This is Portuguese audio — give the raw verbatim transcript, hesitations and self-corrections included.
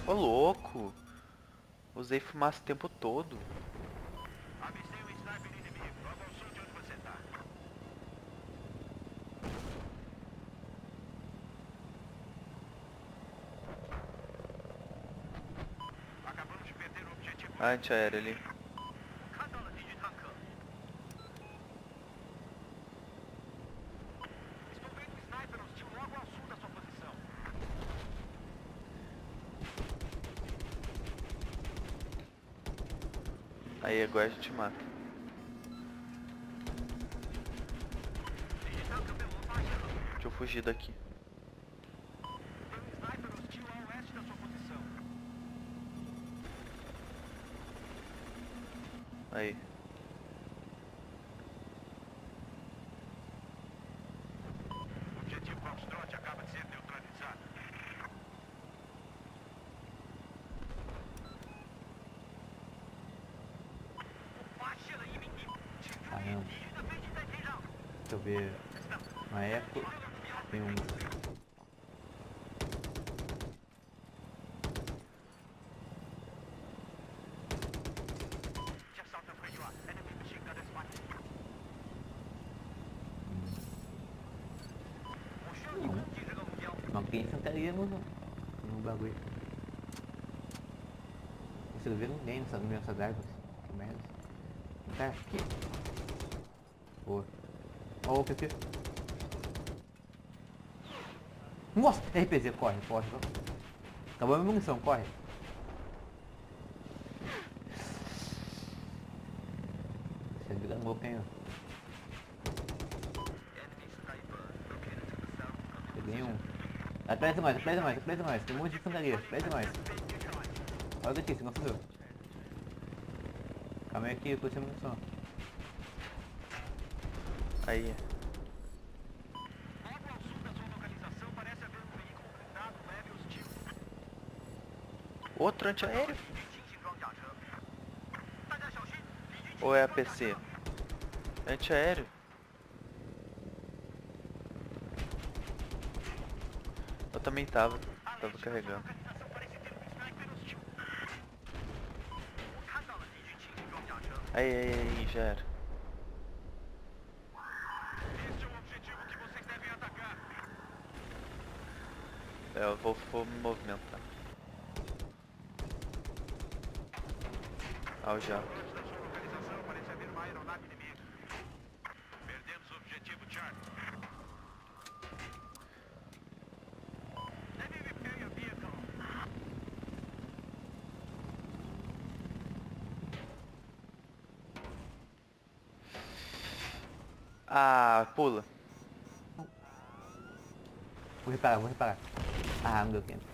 Ô louco! Usei fumaça o tempo todo. Avistei um sniper inimigo. Logo ao sul de onde você tá. Acabamos de perder o objetivo. Antiaéreo ali. 看到了敌军坦克。Estou vendo um sniper hostil logo ao sul da sua posição. Aí agora a gente mata. Deixa eu fugir daqui. Tem um sniper hostil a oeste da sua posição. Aí. O objetivo Foxtrot acaba de ser neutralizado. Caramba. Deixa eu ver. Uma eco. Tem um. Não. Não tem infantaria no, no bagulho. Não consigo ver ninguém nessas, nessas árvores. Que merda. Tá aqui. Boa. Ó o P P. Nossa! R P G, corre, corre. Acabou a minha munição, corre. Você vira no open, ó. Peguei um. Atrás mais, atrás mais, atrás mais. Tem um monte de infantaria, atrás mais. Olha daqui, você não fudeu. Calma aí aqui, eu tô sem munição. Aí. Logo ao sul da sua localização parece haver um veículo blindado leve hostil. Outro antiaéreo? Ou é A P C? Antiaéreo? Eu também tava. Tava carregando. Aí, aí, aí, já era. Este é o objetivo que vocês devem atacar. É, eu vou, vou me movimentar. Ah, já. Antes da sua localização parece haver uma aeronave inimiga. Perdemos o objetivo Charlie. Enemy repair vehicle. Ah, pula. Vou reparar, vou reparar. Ah, não deu tempo.